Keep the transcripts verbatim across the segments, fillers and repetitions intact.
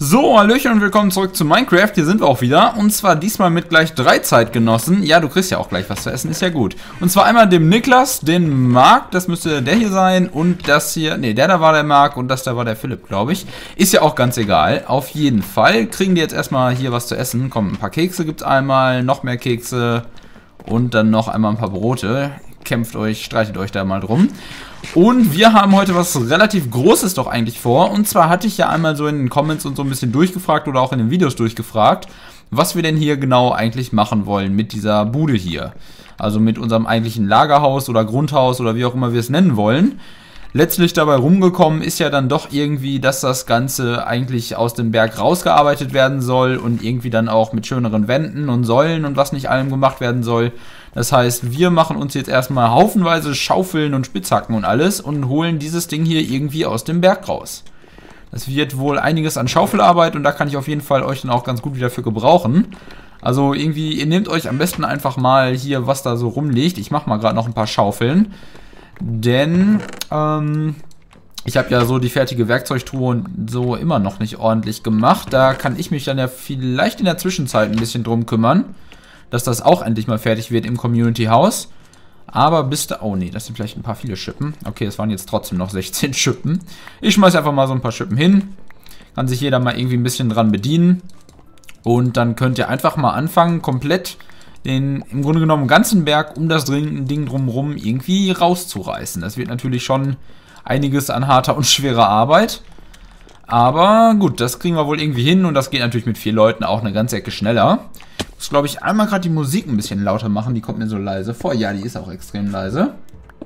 So, Hallöchen und willkommen zurück zu Minecraft. Hier sind wir auch wieder. Und zwar diesmal mit gleich drei Zeitgenossen. Ja, du kriegst ja auch gleich was zu essen, ist ja gut. Und zwar einmal dem Niklas, den Marc, das müsste der hier sein. Und das hier, ne, der da war der Marc und das da war der Philipp, glaube ich. Ist ja auch ganz egal. Auf jeden Fall kriegen die jetzt erstmal hier was zu essen. Komm, ein paar Kekse gibt's einmal, noch mehr Kekse und dann noch einmal ein paar Brote. Kämpft euch, streitet euch da mal drum. Und wir haben heute was relativ Großes doch eigentlich vor. Und zwar hatte ich ja einmal so in den Comments und so ein bisschen durchgefragt oder auch in den Videos durchgefragt, was wir denn hier genau eigentlich machen wollen mit dieser Bude hier. Also mit unserem eigentlichen Lagerhaus oder Grundhaus oder wie auch immer wir es nennen wollen. Letztlich dabei rumgekommen ist ja dann doch irgendwie, dass das Ganze eigentlich aus dem Berg rausgearbeitet werden soll und irgendwie dann auch mit schöneren Wänden und Säulen und was nicht allem gemacht werden soll. Das heißt, wir machen uns jetzt erstmal haufenweise Schaufeln und Spitzhacken und alles und holen dieses Ding hier irgendwie aus dem Berg raus. Das wird wohl einiges an Schaufelarbeit und da kann ich auf jeden Fall euch dann auch ganz gut wieder für gebrauchen. Also irgendwie, ihr nehmt euch am besten einfach mal hier, was da so rumliegt. Ich mache mal gerade noch ein paar Schaufeln. Denn, ähm, ich habe ja so die fertige Werkzeugtruhe und so immer noch nicht ordentlich gemacht. Da kann ich mich dann ja vielleicht in der Zwischenzeit ein bisschen drum kümmern, dass das auch endlich mal fertig wird im Community Haus. Aber bis da... Oh nee, das sind vielleicht ein paar viele Schippen. Okay, es waren jetzt trotzdem noch sechzehn Schippen. Ich schmeiße einfach mal so ein paar Schippen hin. Kann sich jeder mal irgendwie ein bisschen dran bedienen. Und dann könnt ihr einfach mal anfangen, komplett den im Grunde genommen ganzen Berg um das Ding drumherum irgendwie rauszureißen. Das wird natürlich schon einiges an harter und schwerer Arbeit. Aber gut, das kriegen wir wohl irgendwie hin und das geht natürlich mit vier Leuten auch eine ganze Ecke schneller. Ich muss, glaube ich, einmal gerade die Musik ein bisschen lauter machen. Die kommt mir so leise vor. Ja, die ist auch extrem leise.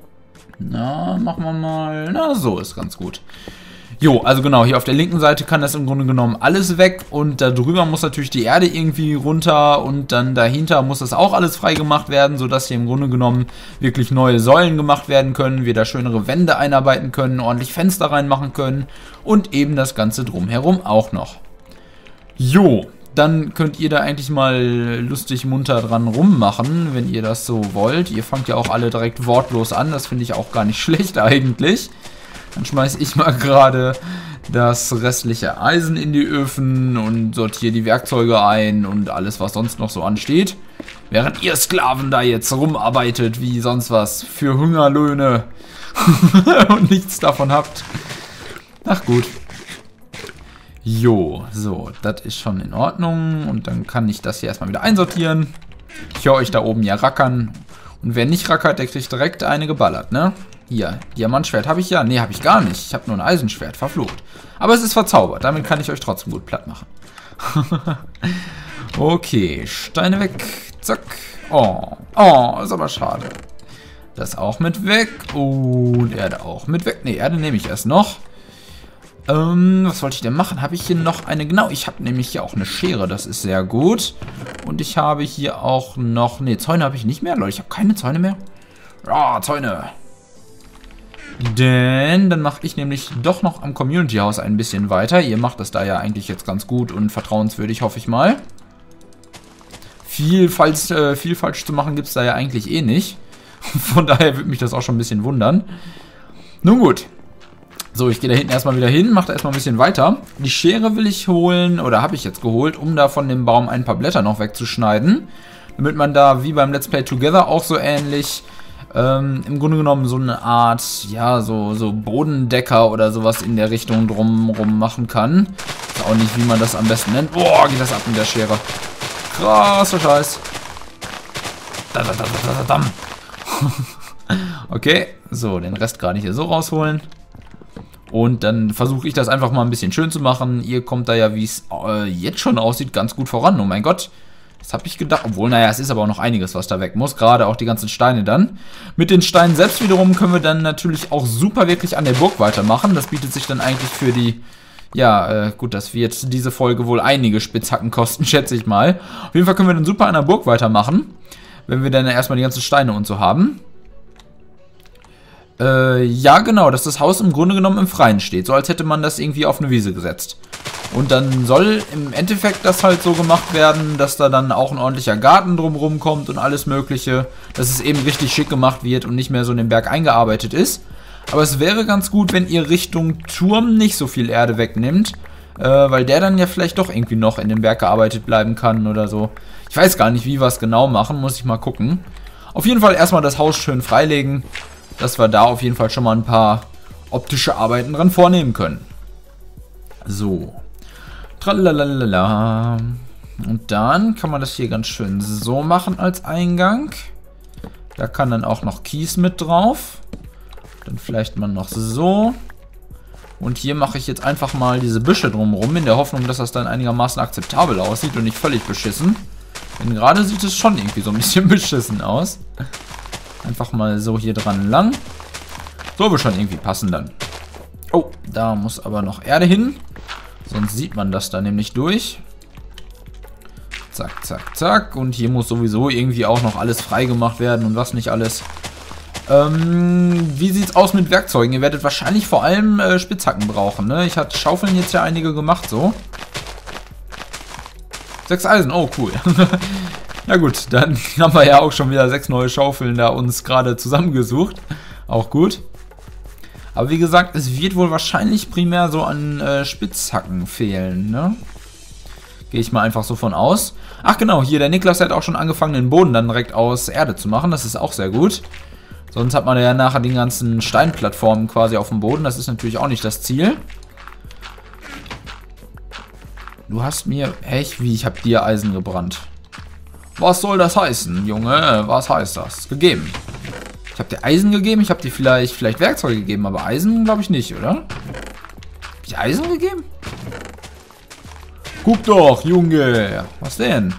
Na, machen wir mal... Na, so ist ganz gut. Jo, also genau, hier auf der linken Seite kann das im Grunde genommen alles weg. Und da drüber muss natürlich die Erde irgendwie runter. Und dann dahinter muss das auch alles frei gemacht werden, sodass hier im Grunde genommen wirklich neue Säulen gemacht werden können. Wir da schönere Wände einarbeiten können, ordentlich Fenster reinmachen können. Und eben das Ganze drumherum auch noch. Jo. Dann könnt ihr da eigentlich mal lustig munter dran rummachen, wenn ihr das so wollt. Ihr fangt ja auch alle direkt wortlos an, das finde ich auch gar nicht schlecht eigentlich. Dann schmeiße ich mal gerade das restliche Eisen in die Öfen und sortiere die Werkzeuge ein und alles, was sonst noch so ansteht. Während ihr Sklaven da jetzt rumarbeitet, wie sonst was, für Hungerlöhne und nichts davon habt. Ach gut. Jo, so, das ist schon in Ordnung. Und dann kann ich das hier erstmal wieder einsortieren. Ich höre euch da oben ja rackern. Und wer nicht rackert, der kriegt direkt eine geballert, ne? Hier, Diamantschwert habe ich ja. Ne, habe ich gar nicht. Ich habe nur ein Eisenschwert, verflucht. Aber es ist verzaubert, damit kann ich euch trotzdem gut platt machen. Okay, Steine weg. Zack. Oh, oh, ist aber schade. Das auch mit weg. Und Erde auch mit weg. Ne, Erde nehme ich erst noch. Ähm, was wollte ich denn machen? Habe ich hier noch eine... Genau, ich habe nämlich hier auch eine Schere. Das ist sehr gut. Und ich habe hier auch noch... Ne, Zäune habe ich nicht mehr, Leute. Ich habe keine Zäune mehr. Ja, Zäune. Denn dann mache ich nämlich doch noch am Community House ein bisschen weiter. Ihr macht das da ja eigentlich jetzt ganz gut und vertrauenswürdig, hoffe ich mal. Viel, falls, äh, viel falsch zu machen gibt es da ja eigentlich eh nicht. Von daher würde mich das auch schon ein bisschen wundern. Nun gut. So, ich gehe da hinten erstmal wieder hin, mache da erstmal ein bisschen weiter. Die Schere will ich holen, oder habe ich jetzt geholt, um da von dem Baum ein paar Blätter noch wegzuschneiden. Damit man da, wie beim Let's Play Together, auch so ähnlich, ähm, im Grunde genommen so eine Art, ja, so, so Bodendecker oder sowas in der Richtung drumrum machen kann. Ich weiß auch nicht, wie man das am besten nennt. Boah, geht das ab mit der Schere. Krasser Scheiß. Da, da, da, da, da, da. Okay, so, den Rest gerade hier so rausholen. Und dann versuche ich das einfach mal ein bisschen schön zu machen. Ihr kommt da ja, wie es äh, jetzt schon aussieht, ganz gut voran. Oh mein Gott, das habe ich gedacht. Obwohl, naja, es ist aber auch noch einiges, was da weg muss. Gerade auch die ganzen Steine dann. Mit den Steinen selbst wiederum können wir dann natürlich auch super wirklich an der Burg weitermachen. Das bietet sich dann eigentlich für die... Ja, äh, gut, das wird diese Folge wohl einige Spitzhacken kosten, schätze ich mal. Auf jeden Fall können wir dann super an der Burg weitermachen. Wenn wir dann erstmal die ganzen Steine und so haben. Äh, ja genau, dass das Haus im Grunde genommen im Freien steht. So als hätte man das irgendwie auf eine Wiese gesetzt. Und dann soll im Endeffekt das halt so gemacht werden, dass da dann auch ein ordentlicher Garten drumherum kommt und alles mögliche. Dass es eben richtig schick gemacht wird und nicht mehr so in den Berg eingearbeitet ist. Aber es wäre ganz gut, wenn ihr Richtung Turm nicht so viel Erde wegnimmt. Äh, weil der dann ja vielleicht doch irgendwie noch in dem Berg gearbeitet bleiben kann oder so. Ich weiß gar nicht, wie wir es genau machen, muss ich mal gucken. Auf jeden Fall erstmal das Haus schön freilegen, dass wir da auf jeden Fall schon mal ein paar optische Arbeiten dran vornehmen können. So. Tralalala. Und dann kann man das hier ganz schön so machen als Eingang. Da kann dann auch noch Kies mit drauf. Dann vielleicht mal noch so. Und hier mache ich jetzt einfach mal diese Büsche drumherum, in der Hoffnung, dass das dann einigermaßen akzeptabel aussieht und nicht völlig beschissen. Denn gerade sieht es schon irgendwie so ein bisschen beschissen aus. Einfach mal so hier dran lang. So wird schon irgendwie passen dann. Oh, da muss aber noch Erde hin. Sonst sieht man das da nämlich durch. Zack, zack, zack. Und hier muss sowieso irgendwie auch noch alles freigemacht werden und was nicht alles. Ähm, wie sieht's aus mit Werkzeugen? Ihr werdet wahrscheinlich vor allem äh, Spitzhacken brauchen, ne? Ich hatte Schaufeln jetzt ja einige gemacht, so. Sechs Eisen, oh cool. Ja gut, dann haben wir ja auch schon wieder sechs neue Schaufeln da uns gerade zusammengesucht. Auch gut. Aber wie gesagt, es wird wohl wahrscheinlich primär so an äh, Spitzhacken fehlen, ne? Gehe ich mal einfach so von aus. Ach genau, hier, der Niklas hat auch schon angefangen, den Boden dann direkt aus Erde zu machen. Das ist auch sehr gut. Sonst hat man ja nachher die ganzen Steinplattformen quasi auf dem Boden. Das ist natürlich auch nicht das Ziel. Du hast mir... Echt? Wie? Ich habe dir Eisen gebrannt. Was soll das heißen, Junge? Was heißt das? Gegeben. Ich habe dir Eisen gegeben. Ich habe dir vielleicht, vielleicht Werkzeuge gegeben. Aber Eisen glaube ich nicht, oder? Hab ich Eisen gegeben? Guck doch, Junge. Was denn?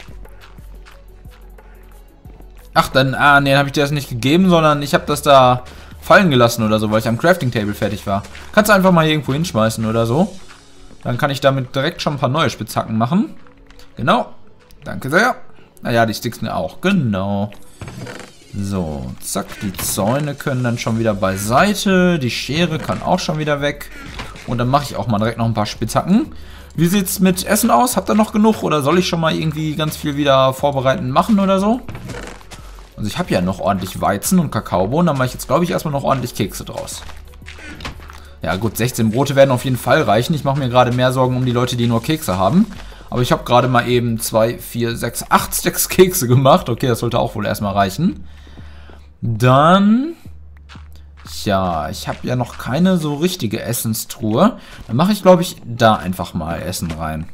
Ach, dann, ah, nee, dann habe ich dir das nicht gegeben, sondern ich habe das da fallen gelassen oder so, weil ich am Crafting Table fertig war. Kannst du einfach mal irgendwo hinschmeißen oder so. Dann kann ich damit direkt schon ein paar neue Spitzhacken machen. Genau. Danke sehr. Naja, die Sticks mir auch. Genau. So, zack, die Zäune können dann schon wieder beiseite. Die Schere kann auch schon wieder weg. Und dann mache ich auch mal direkt noch ein paar Spitzhacken. Wie sieht's mit Essen aus? Habt ihr noch genug? Oder soll ich schon mal irgendwie ganz viel wieder vorbereiten machen oder so? Also ich habe ja noch ordentlich Weizen und Kakaobohnen. Dann mache ich jetzt, glaube ich, erstmal noch ordentlich Kekse draus. Ja gut, sechzehn Brote werden auf jeden Fall reichen. Ich mache mir gerade mehr Sorgen um die Leute, die nur Kekse haben. Aber ich habe gerade mal eben zwei, vier, sechs, acht Stacks Kekse gemacht. Okay, das sollte auch wohl erstmal reichen. Dann... Tja, ich habe ja noch keine so richtige Essenstruhe. Dann mache ich, glaube ich, da einfach mal Essen rein.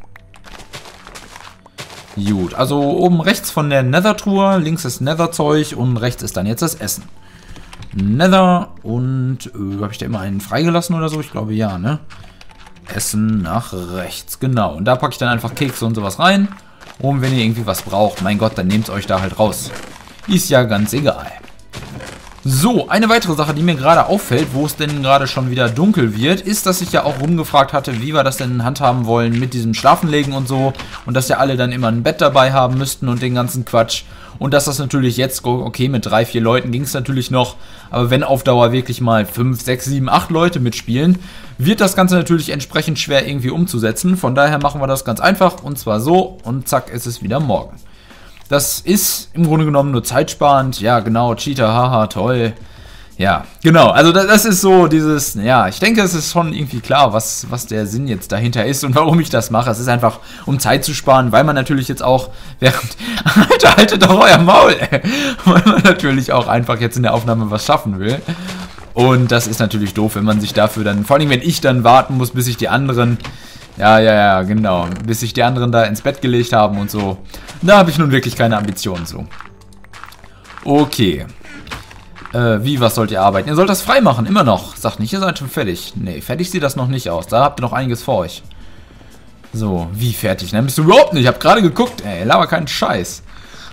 Gut, also oben rechts von der Nether-Truhe, links ist Nether-Zeug und rechts ist dann jetzt das Essen. Nether und, äh, habe ich da immer einen freigelassen oder so? Ich glaube ja, ne? Essen nach rechts, genau. Und da packe ich dann einfach Kekse und sowas rein. Und wenn ihr irgendwie was braucht, mein Gott, dann nehmt es euch da halt raus. Ist ja ganz egal. So, eine weitere Sache, die mir gerade auffällt, wo es denn gerade schon wieder dunkel wird, ist, dass ich ja auch rumgefragt hatte, wie wir das denn handhaben wollen mit diesem Schlafenlegen und so. Und dass ja alle dann immer ein Bett dabei haben müssten und den ganzen Quatsch. Und dass das natürlich jetzt, okay, mit drei, vier Leuten ging es natürlich noch. Aber wenn auf Dauer wirklich mal fünf, sechs, sieben, acht Leute mitspielen, wird das Ganze natürlich entsprechend schwer irgendwie umzusetzen. Von daher machen wir das ganz einfach und zwar so und zack, ist es wieder morgen. Das ist im Grunde genommen nur zeitsparend. Ja, genau, Cheater, haha, toll. Ja, genau, also das ist so dieses, ja, ich denke, es ist schon irgendwie klar, was, was der Sinn jetzt dahinter ist und warum ich das mache. Es ist einfach, um Zeit zu sparen, weil man natürlich jetzt auch während, Alter, haltet doch euer Maul, ey. Weil man natürlich auch einfach jetzt in der Aufnahme was schaffen will. Und das ist natürlich doof, wenn man sich dafür dann, vor allem wenn ich dann warten muss, bis sich die anderen... Ja, ja, ja, genau. Bis sich die anderen da ins Bett gelegt haben und so. Da habe ich nun wirklich keine Ambitionen so. Okay. Äh, wie, was sollt ihr arbeiten? Ihr sollt das frei machen, immer noch. Sagt nicht, ihr seid schon fertig. Nee, fertig sieht das noch nicht aus. Da habt ihr noch einiges vor euch. So, wie fertig? Dann bist du überhaupt nicht. Ich habe gerade geguckt. Ey, laber keinen Scheiß.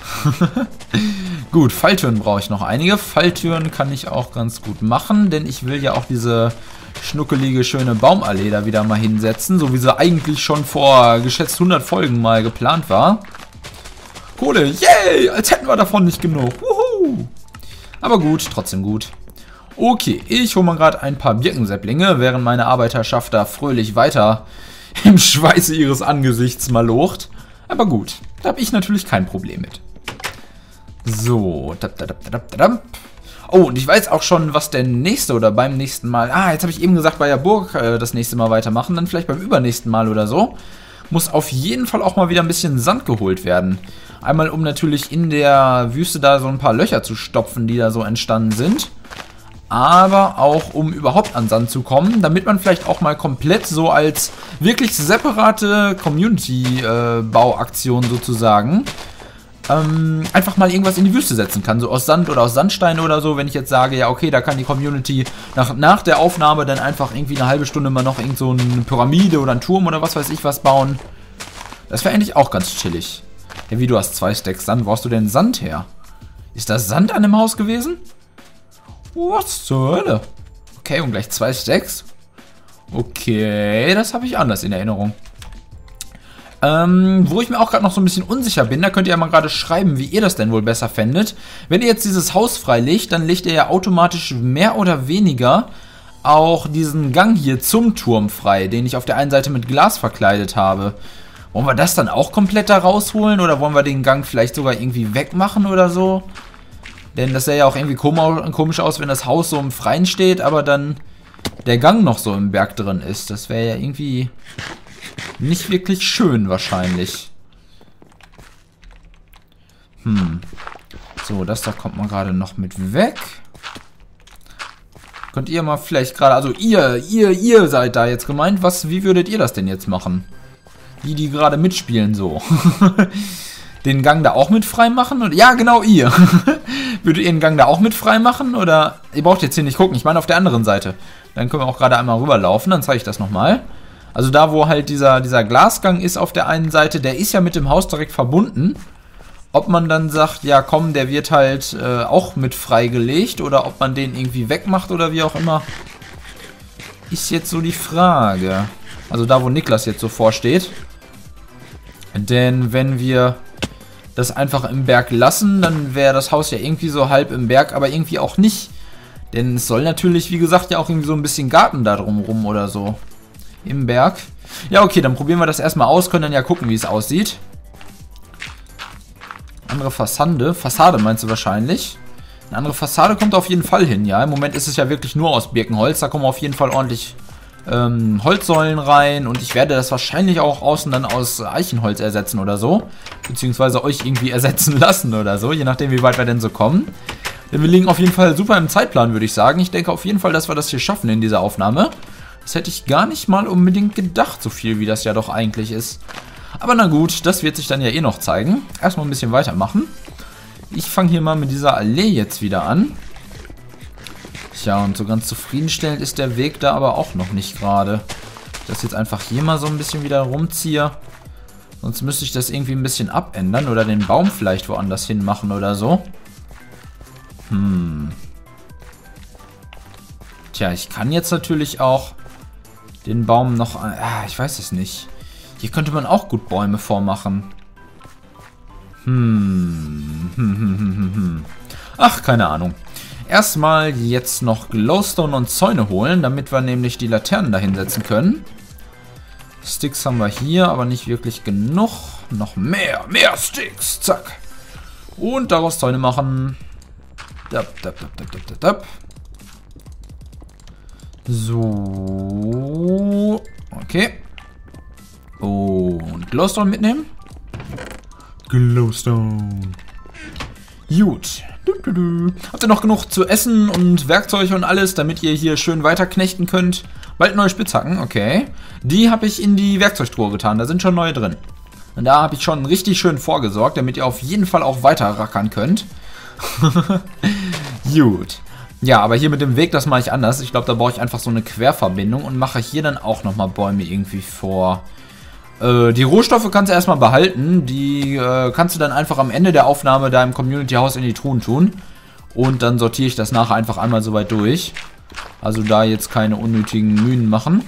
Gut, Falltüren brauche ich noch einige. Falltüren kann ich auch ganz gut machen, denn ich will ja auch diese... schnuckelige, schöne Baumallee da wieder mal hinsetzen, so wie sie eigentlich schon vor geschätzt hundert Folgen mal geplant war. Kohle, yay, als hätten wir davon nicht genug. Wuhu. Aber gut, trotzdem gut. Okay, ich hole mal gerade ein paar Birkensäpplinge, während meine Arbeiterschaft da fröhlich weiter im Schweiße ihres Angesichts malocht. Aber gut, da habe ich natürlich kein Problem mit. So, Oh, und ich weiß auch schon, was der nächste oder beim nächsten Mal... Ah, jetzt habe ich eben gesagt, bei der Burg äh, das nächste Mal weitermachen. Dann vielleicht beim übernächsten Mal oder so. Muss auf jeden Fall auch mal wieder ein bisschen Sand geholt werden. Einmal, um natürlich in der Wüste da so ein paar Löcher zu stopfen, die da so entstanden sind. Aber auch, um überhaupt an Sand zu kommen, damit man vielleicht auch mal komplett so als wirklich separate Community-Bauaktion äh, sozusagen ähm, einfach mal irgendwas in die Wüste setzen kann. So aus Sand oder aus Sandstein oder so, wenn ich jetzt sage, ja okay, da kann die Community nach, nach der Aufnahme dann einfach irgendwie eine halbe Stunde mal noch irgend so eine Pyramide oder einen Turm oder was weiß ich was bauen. Das wäre eigentlich auch ganz chillig. Ja, wie, du hast zwei Stacks Sand, wo hast du denn Sand her? Ist das Sand an dem Haus gewesen? Was zur Hölle? Okay, und gleich zwei Stacks. Okay, das habe ich anders in Erinnerung. Ähm, wo ich mir auch gerade noch so ein bisschen unsicher bin, da könnt ihr ja mal gerade schreiben, wie ihr das denn wohl besser fändet. Wenn ihr jetzt dieses Haus freilegt, dann legt ihr ja automatisch mehr oder weniger auch diesen Gang hier zum Turm frei, den ich auf der einen Seite mit Glas verkleidet habe. Wollen wir das dann auch komplett da rausholen oder wollen wir den Gang vielleicht sogar irgendwie wegmachen oder so? Denn das sähe ja auch irgendwie komisch aus, wenn das Haus so im Freien steht, aber dann der Gang noch so im Berg drin ist. Das wäre ja irgendwie nicht wirklich schön wahrscheinlich. Hm. So, das da kommt man gerade noch mit weg. Könnt ihr mal vielleicht gerade, also ihr, ihr, ihr seid da jetzt gemeint. Was, wie würdet ihr das denn jetzt machen? Die, die gerade mitspielen so. Den Gang da auch mit frei machen? Und, ja, genau, ihr. Würdet ihr den Gang da auch mit frei machen? Oder, ihr braucht jetzt hier nicht gucken, ich meine auf der anderen Seite. Dann können wir auch gerade einmal rüberlaufen, dann zeige ich das nochmal. Also da, wo halt dieser, dieser Glasgang ist auf der einen Seite, der ist ja mit dem Haus direkt verbunden. Ob man dann sagt, ja komm, der wird halt äh, auch mit freigelegt oder ob man den irgendwie wegmacht oder wie auch immer, ist jetzt so die Frage. Also da, wo Niklas jetzt so vorsteht. Denn wenn wir das einfach im Berg lassen, dann wäre das Haus ja irgendwie so halb im Berg, aber irgendwie auch nicht. Denn es soll natürlich, wie gesagt, ja auch irgendwie so ein bisschen Garten da drumrum oder so. Im Berg. Ja, okay, dann probieren wir das erstmal aus, können dann ja gucken, wie es aussieht. Andere Fassade. Fassade meinst du wahrscheinlich? Eine andere Fassade kommt auf jeden Fall hin, ja. Im Moment ist es ja wirklich nur aus Birkenholz. Da kommen auf jeden Fall ordentlich ähm, Holzsäulen rein. Und ich werde das wahrscheinlich auch außen dann aus Eichenholz ersetzen oder so. Beziehungsweise euch irgendwie ersetzen lassen oder so. Je nachdem, wie weit wir denn so kommen. Denn wir liegen auf jeden Fall super im Zeitplan, würde ich sagen. Ich denke auf jeden Fall, dass wir das hier schaffen in dieser Aufnahme. Das hätte ich gar nicht mal unbedingt gedacht, so viel wie das ja doch eigentlich ist. Aber na gut, das wird sich dann ja eh noch zeigen. Erstmal ein bisschen weitermachen. Ich fange hier mal mit dieser Allee jetzt wieder an. Tja, und so ganz zufriedenstellend ist der Weg da aber auch noch nicht gerade. Ich das jetzt einfach hier mal so ein bisschen wieder rumziehe. Sonst müsste ich das irgendwie ein bisschen abändern oder den Baum vielleicht woanders hin machen oder so. Hm. Tja, ich kann jetzt natürlich auch den Baum noch... Ah, ich weiß es nicht. Hier könnte man auch gut Bäume vormachen. Hm. Hm, hm, hm, hm, hm. Ach, keine Ahnung. Erstmal jetzt noch Glowstone und Zäune holen, damit wir nämlich die Laternen da hinsetzen können. Sticks haben wir hier, aber nicht wirklich genug. Noch mehr, mehr Sticks. Zack. Und daraus Zäune machen. Dab, dab, dab, dab, dab, dab. So. Okay. Und Glowstone mitnehmen. Glowstone. Gut. Du, du, du. Habt ihr noch genug zu essen und Werkzeuge und alles, damit ihr hier schön weiter knechten könnt? Bald neue Spitzhacken, okay. Die habe ich in die Werkzeugtruhe getan, da sind schon neue drin. Und da habe ich schon richtig schön vorgesorgt, damit ihr auf jeden Fall auch weiter rackern könnt. Gut. Ja, aber hier mit dem Weg, das mache ich anders. Ich glaube, da brauche ich einfach so eine Querverbindung und mache hier dann auch nochmal Bäume irgendwie vor. Äh, die Rohstoffe kannst du erstmal behalten. Die äh, kannst du dann einfach am Ende der Aufnahme da im Community-Haus in die Truhen tun. Und dann sortiere ich das nachher einfach einmal so weit durch. Also da jetzt keine unnötigen Mühen machen.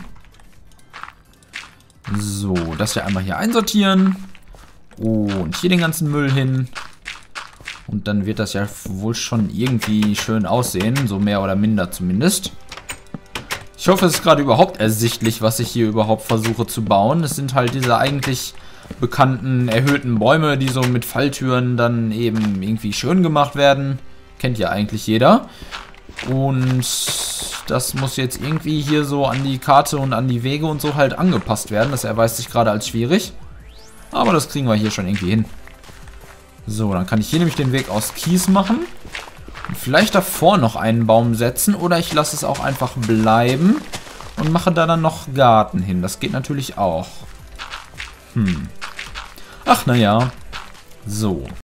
So, das ja einmal hier einsortieren. Und hier den ganzen Müll hin. Und dann wird das ja wohl schon irgendwie schön aussehen. So mehr oder minder zumindest. Ich hoffe, es ist gerade überhaupt ersichtlich, was ich hier überhaupt versuche zu bauen. Es sind halt diese eigentlich bekannten erhöhten Bäume, die so mit Falltüren dann eben irgendwie schön gemacht werden. Kennt ja eigentlich jeder. Und das muss jetzt irgendwie hier so an die Karte und an die Wege und so halt angepasst werden. Das erweist sich gerade als schwierig. Aber das kriegen wir hier schon irgendwie hin. So, dann kann ich hier nämlich den Weg aus Kies machen. Und vielleicht davor noch einen Baum setzen. Oder ich lasse es auch einfach bleiben. Und mache da dann noch Garten hin. Das geht natürlich auch. Hm. Ach, naja. So.